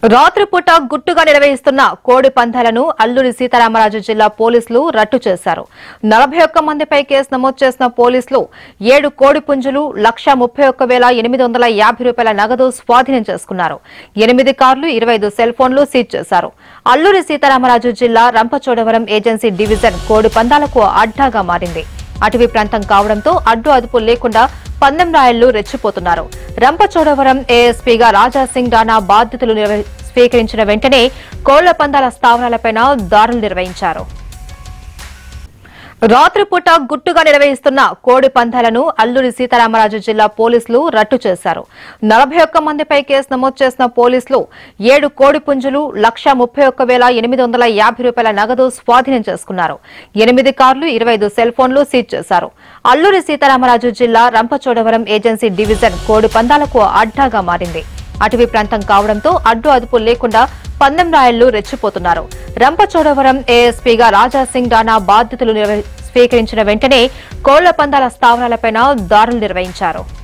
రాత్రిపూట గుట్టుగా నిర్వహిస్తున్న కోడి పందాలను అల్లూరి సీతారామరాజు జిల్లా పోలీసులు రట్టు చేశారు. 41 మందిపై కేసు నమోదు చేసిన పోలీసులు 7 కోడి పుంజులు, 131,850 రూపాయల నగదు స్వాధీనం చేసుకున్నారు. 8 కార్లు, 25 సెల్ ఫోన్లు సీజ్ చేశారు. అల్లూరి సీతారామరాజు జిల్లా రంపచోడవరం ఏజెన్సీ డివిజన్ కోడి పందాలకు అడ్డాగా మారింది. అటవీ ప్రాంతం కావడంతో అడ్డు అదుపు లేకుండా పందెం రాయళ్లు రెచ్చిపోతున్నారు. రంపచోడవరం ఏఎస్పీగా రాజాసింగ్ రాణా బాధ్యతలు స్వీకరించిన వెంటనే కోళ్ల పందాల స్థావరాలపై దాడులు నిర్వహించారు. రాత్రిపూట గుట్టుగా నిర్వహిస్తున్న కోడి పందాలను అల్లూరి సీతారామరాజు జిల్లా పోలీసులు రట్టు చేశారు. 41 మందిపై కేసు నమోదు చేసిన పోలీసులు 7 కోడి పుంజులు, 131,850 రూపాయల నగదు స్వాధీనం చేసుకున్నారు. 8 కార్లు, 25 సెల్ ఫోన్లు సీజ్ చేశారు. అల్లూరి సీతారామరాజు జిల్లా రంపచోడవరం ఏజెన్సీ డివిజన్ కోడి పందాలకు అడ్డాగా మారింది. అటవీ ప్రాంతం కావడంతో అడ్డు అదుపు లేకుండా పందెం రాయళ్లు రెచ్చిపోతున్నారు. రంపచోడవరం ఏఎస్పీగా రాజాసింగ్ రాణా బాధ్యతలు స్వీకరించిన వెంటనే కోళ్ల పందాల స్థావరాలపై దాడులు నిర్వహించారు.